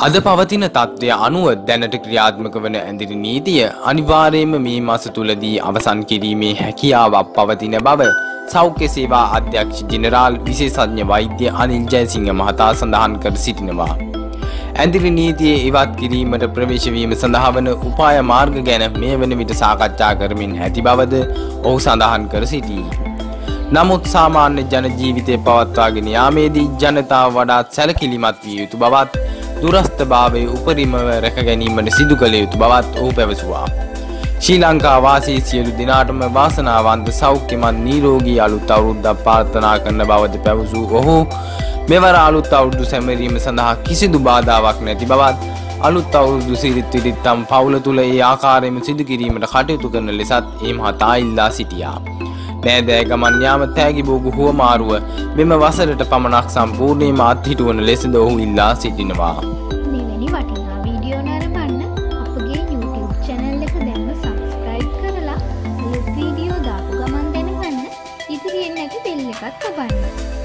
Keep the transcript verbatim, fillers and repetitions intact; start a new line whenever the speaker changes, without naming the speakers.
අද පවතින තත්ත්වය අනුව දැනට ක්‍රියාත්මක වන ඇඳිරි නීතිය අනිවාර්යයෙන්ම මේ මාස තුලදී අවසන් කිරීමේ හැකියාවක් පවතින බව සෞඛ්‍ය සේවා අධ්‍යක්ෂ ජෙනරාල් විශේෂඥ වෛද්‍ය අනිල් ජයසිංහ මහතා සඳහන් කර සිටිනවා. ඇඳිරි නීතියේ ඉවත් කිරීමට ප්‍රවේශ වීම සඳහා වන උපාය මාර්ග ගැන මේ වන විට සාකච්ඡා කරමින් ඇති බවද ඔහු සඳහන් කර සිටී. නමුත් සාමාන්‍ය ජන ජීවිතය පවත්වාගෙන යාමේදී ජනතාව වඩාත් සැලකිලිමත් විය යුතු බවත් දුරස්ථභාවයේ උපරිමව රැක ගැනීමට සිදු කළ යුතු බවත් ඔහු පැවසුවා. ශ්‍රී ලංකා වාසී සියලු දෙනාටම වාසනාවන්ත සෞඛ්‍යමත් නිරෝගී අලුත් අවුරුද්දක් ප්‍රාර්ථනා කරන බවද පැවසූ ඔහු මෙවර අලුත් අවුරුදු සැමරීම සඳහා කිසිදු බාධාවක් නැති බවත් අලුත් අවුරුදු සිරිත් විරිත්තම් පවුල තුල ඒ ආකාරයෙන්ම සිදු කිරීමට කටයුතු කරන ලෙසත් ඒ මහතා ඉල්ලා සිටියා. නෑදෑ ගමන් යාම තෑගි බෝගු හුවමාරුව මෙම වසරට පමණක් සම්පූර්ණයෙන්ම අත්හිටුවන ලෙසද ඔහු ඉල්ලා සිටිනවා.
මෙවැනි වටිනා වීඩියෝ නරඹන්න අපගේ YouTube channel එක දැන්ම subscribe කරලා අලුත් වීඩියෝ දාපු ගමන් දැනගන්න ඉදිරියෙන් නැති බෙල් එකත් තබන්න.